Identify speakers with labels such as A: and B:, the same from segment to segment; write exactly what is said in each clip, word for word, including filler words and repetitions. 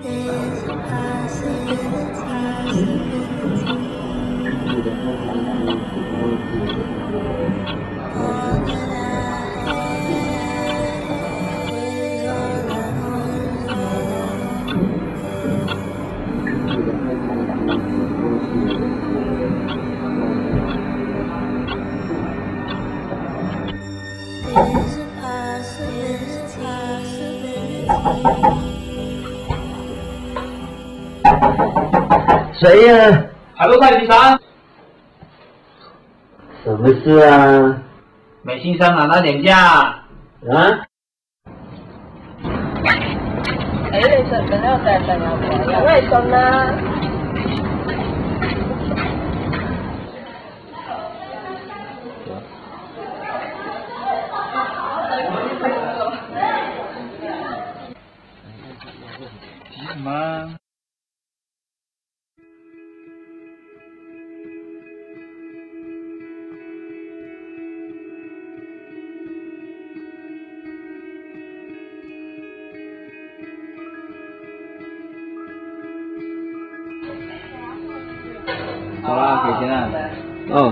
A: 谁呀？
B: 海陆太局长。
A: 什么事啊？
B: 美心商拿那点价。
A: 啊？
C: 誒，你信唔信呢個世上有鬼？梗係信啦。
B: 急什麼？好啦，给钱了。
A: 哦。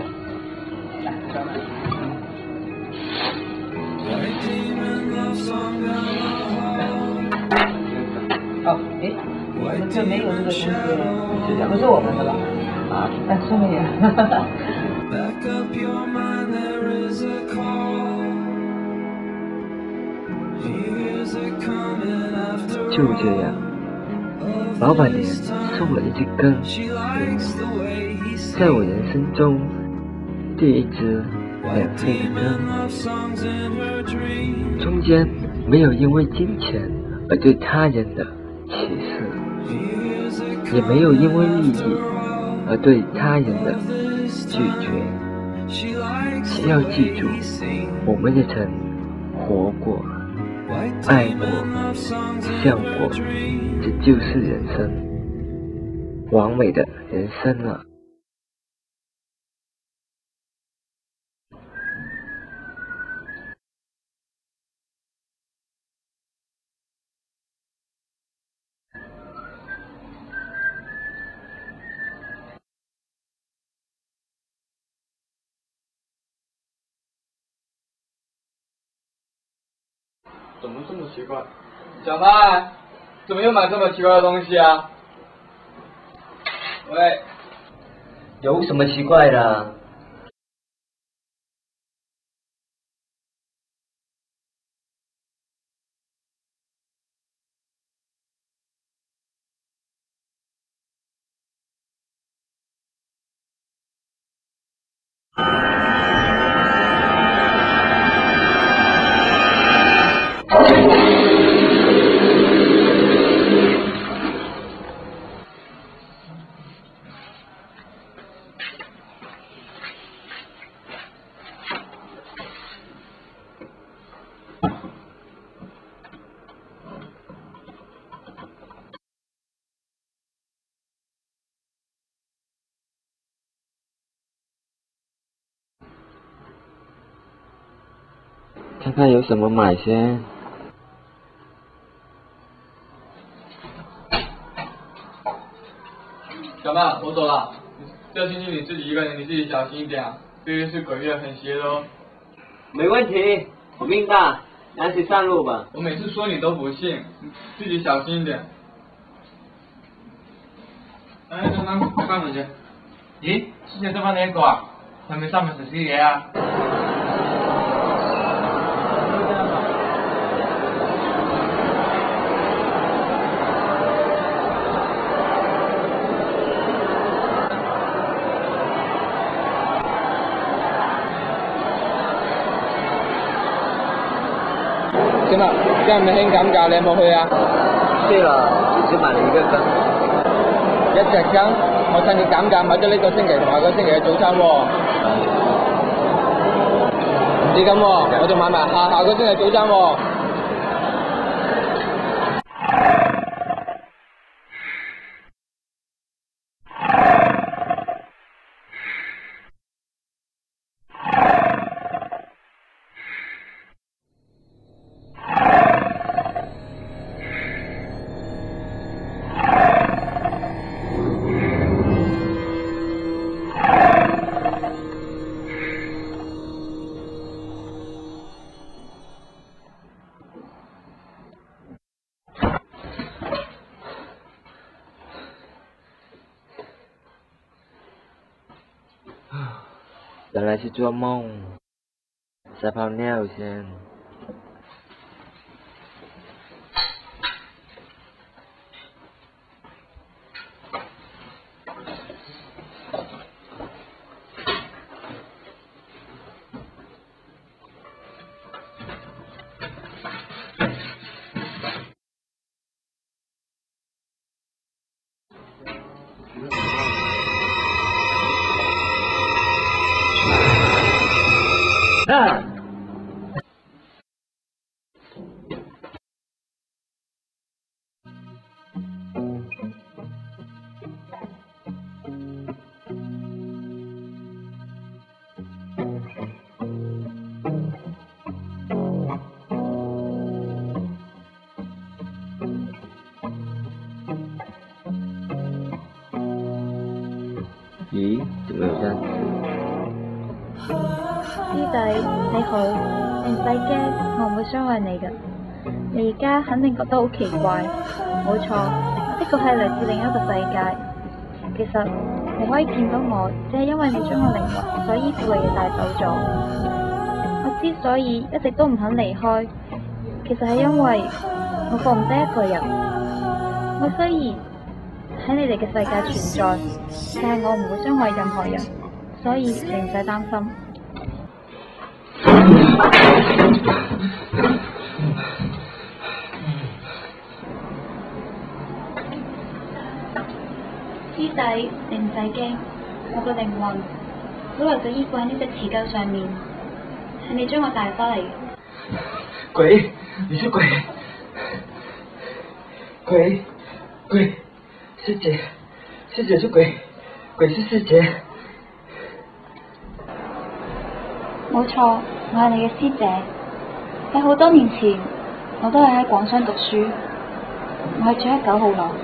C: 哦，哎，我们这没有这个东西，不是我们的吧？啊，哎，送给你。
A: 就这样，老板娘送了一支根给我，在我人生中第一支免费的根，中间没有因为金钱而对他人的歧视，也没有因为利益而对他人的拒绝。只要记住，我们的曾活过、爱过、笑过，这就是人生，完美的人生了。
B: 怎么这么奇怪？小麦，怎么又买这么奇怪的东西啊？喂，
A: 有什么奇怪的？看看有什么买先。
B: 小曼，我走了。这星期你自己一个人，你自己小心一点啊！这月是鬼月，很邪的哦。
A: 没问题，我命大，拿起上路吧。
B: 我每次说你都不信，自己小心一点。哎，刚刚開翻門啫。咦，先至得翻你一個啊？係咪三日食宵夜啊？點啊？今日咪興減價，你有冇去啊？
A: 去了，只是買了一個根。
B: 一隻根，我趁你減價買咗呢個星期同下個星期嘅早餐喎。唔止咁喎，我仲買埋下下個星期早餐喎。
A: 本来是做梦，撒泡尿先。
C: 啊！
A: 咦，怎么有这样子？
D: 師弟你好，你唔使驚，我唔會傷害你㗎。你而家肯定覺得好奇怪，冇錯，我的確係嚟自另一個世界。其實你可以見到我，只係因為你將我靈魂所依附嘅嘢帶走咗。我之所以一直都唔肯離開，其實係因為我放唔低一個人。我雖然喺你哋嘅世界存在，但係我唔會傷害任何人，所以你唔使擔心。師弟，你唔使驚，我個靈魂本來就依附喺呢隻瓷膠上面，係你將我帶返嚟嘅。
A: 鬼，你是鬼，鬼，鬼，師姐，師姐是鬼，鬼是師姐。
D: 冇錯，我係你嘅師姐。喺好多年前，我都係喺廣商讀書，我係住喺九號樓。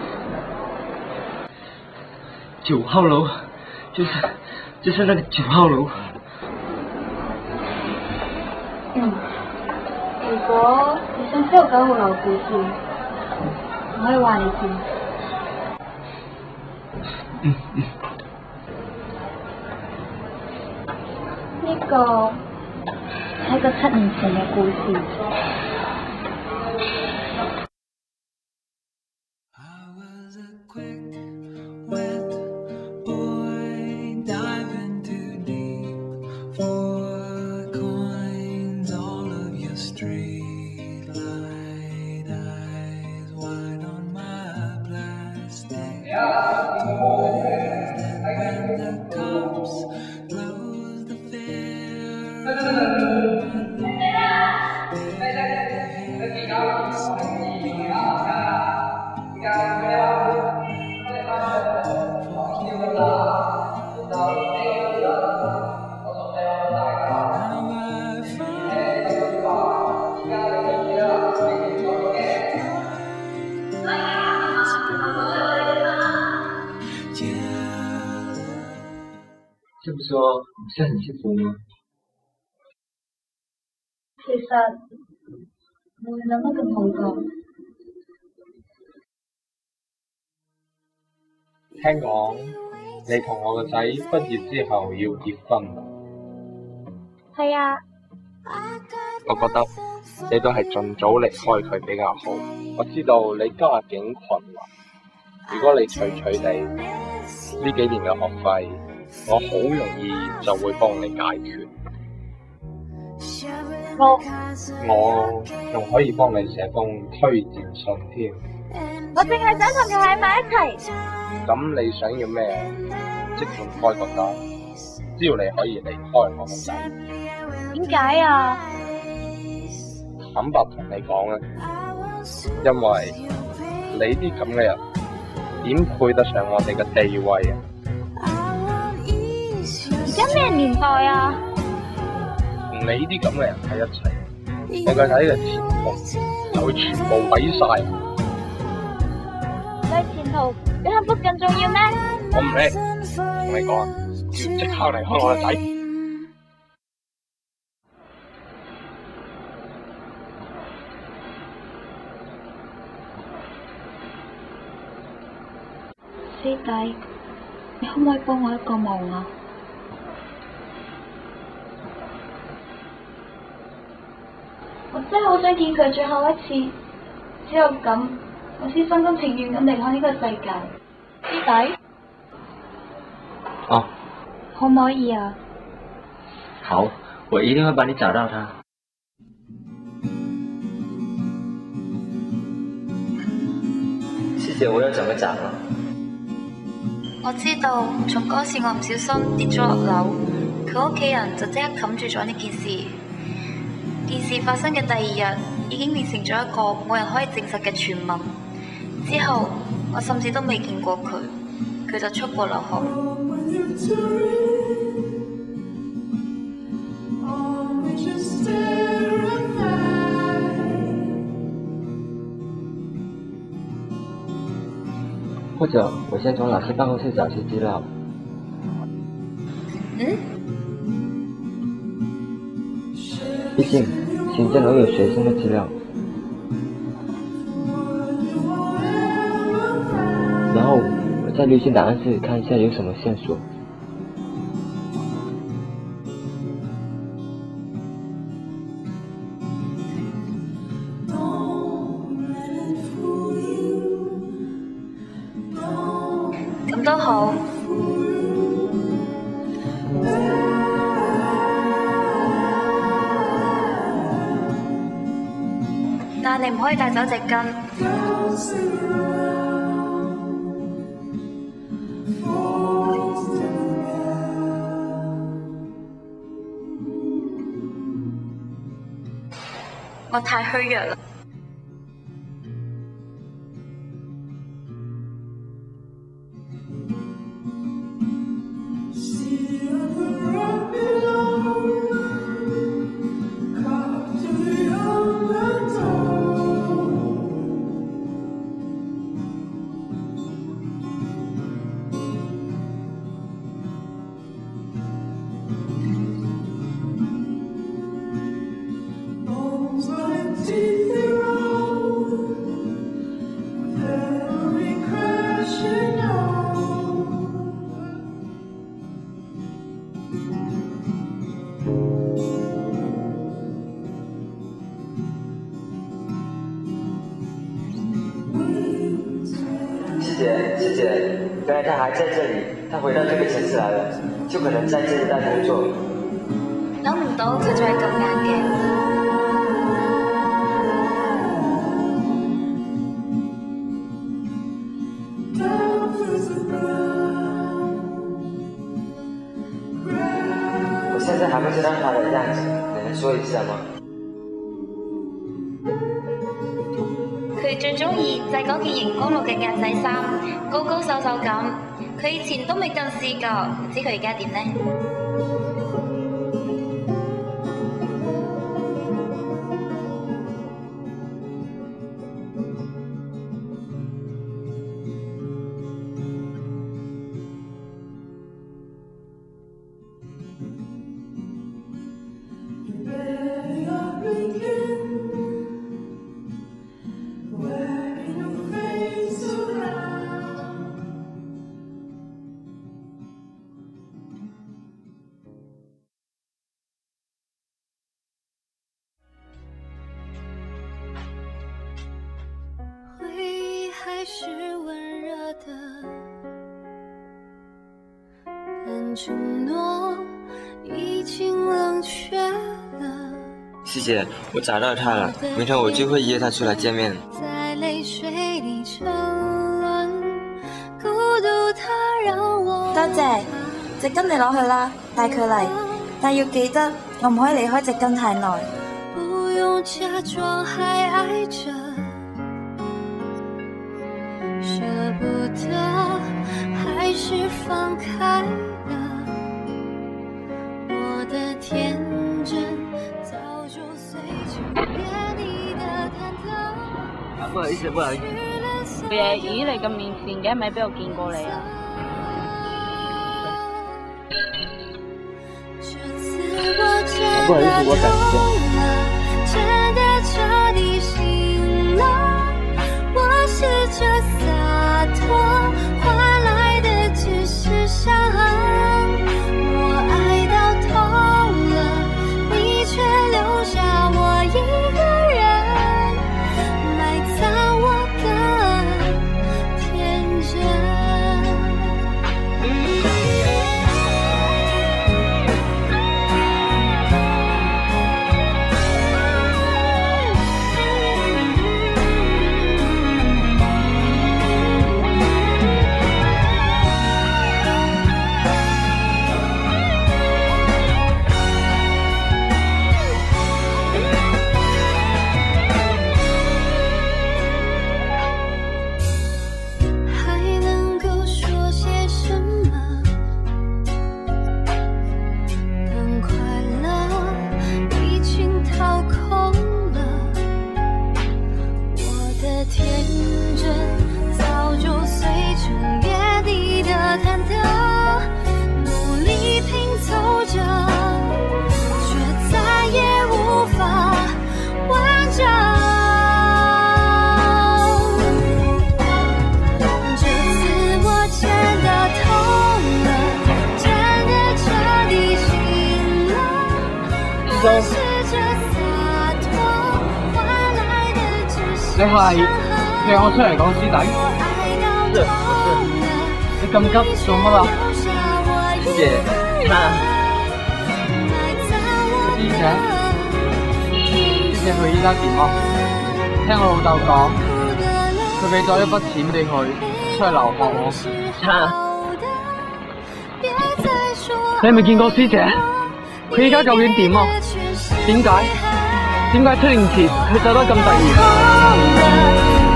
A: 九號樓，就是就是那個九號樓。
D: 嗯，如果你想知道九號樓故事，我可以話你知。
A: 嗯嗯。
D: 呢個係個七年前嘅故事。
A: 這麼說，唔是很幸福嗎？
D: 其實會諗得更好㗎。
E: 聽講你同我個仔畢業之後要結婚。
D: 係啊。
E: 我覺得你都係盡早離開佢比較好。我知道你家境困難，如果你隨隨地呢幾年嘅學費，我好容易就會幫你解決。
D: 我
E: 我仲可以幫你寫封推薦信添。
D: 我淨係想同佢喺埋一齊。
E: 咁你想要咩？即管開個單，只要你可以離開我個仔。
D: 點解啊？
E: 坦白同你講咧，因為你啲咁嘅人點配得上我哋嘅地位啊？
D: 而家咩年代啊？
E: 同你啲咁嘅人喺一齊，我個仔嘅前途就會全部毀晒。
D: 對前途比幸福更重要咩？
E: 我唔理，同你講，要即刻離開我個仔。
D: 師弟，你可唔可以幫我一個忙啊？ 真係好想見佢最後一次，只有咁，我先心甘情願咁離開呢個世界。師弟，
A: 哦，
D: 可唔可以啊？
A: 好，我一定會幫你找到他。師姐，我要怎麼找啊？
D: 我知道，從嗰次我唔小心跌咗落樓，佢屋企人就即刻冚住咗呢件事。件事發生嘅第二日，已經變成咗一個冇人可以證實嘅傳聞。之後，我甚至都未見過佢，佢就出國留學。
A: 或者我先從老師辦公室找些資料。
D: 嗯？
A: 畢竟行政樓有學生的資料。然後我在旅行檔案室看一下有什麼線索。
D: 咁都好。但你唔可以帶走隻根。我太虛弱啦。
A: 師姐，師姐，原來他還在這裡，他回到這個城市來了，就可能在這一帶工作。
D: 諗唔到佢仲係咁硬嘅。
A: 我現在還不知道他的樣子，你能說一下嗎？
D: 佢最中意就係嗰件熒光綠嘅格仔衫，高高瘦瘦咁。佢以前都未近視㗎，唔知佢而家點呢？
F: 还是温热的，但承诺已经冷却了。
A: 師姐，我找到他了，明天我就會約他出來見面。
F: 在淚水裡沉淪，孤獨它讓我
D: 多謝，隻根你攞去啦，帶佢嚟，但要記得我唔可以離開隻根太耐。
F: 不用假裝還愛着，捨不得還是放開了，我的天真早就隨着別你的忐忑。
A: 不好意思，不好意思。
C: 嘢，咦，你咁面善嘅，咪邊度見過你啊？
A: 不好意思，我趕時間。
F: 真的徹底醒了，我試着灑脫，換來的只是傷痕。我愛到痛了，你卻留下我一個人。
C: 鬆。你係約我出嚟講師弟？
A: 是，不是。
C: 你咁急做乜啊？
A: 師姐，他。
C: 師姐，師姐佢依家點啊？聽我老豆講，佢俾咗一筆錢俾佢出去留學喎。
A: 他。
C: 你係咪見過師姐？佢依家究竟點啊？點解？點解七年前佢走得咁突然？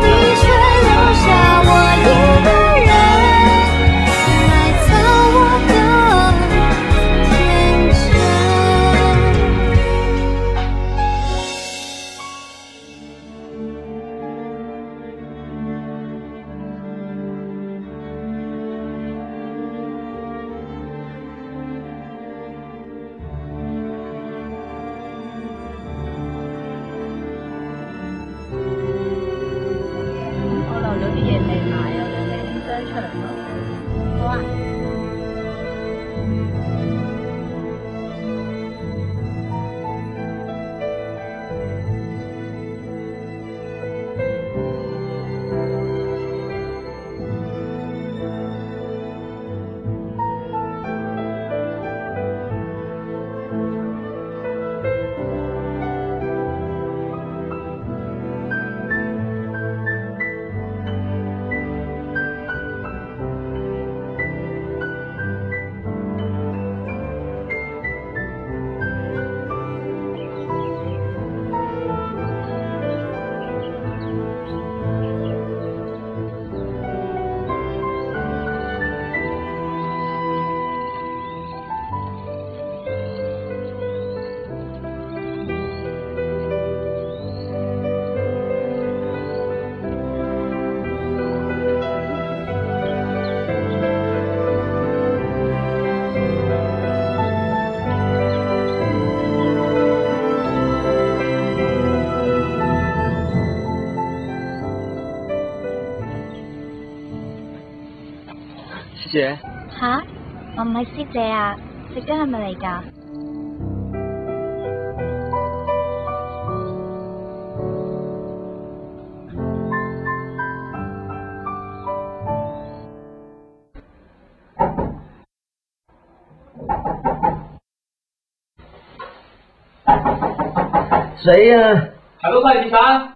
C: 師姐。
D: 吓？我唔係師姐啊，食咗係咪嚟㗎？
A: 誰呀？
B: 海陆快递餐。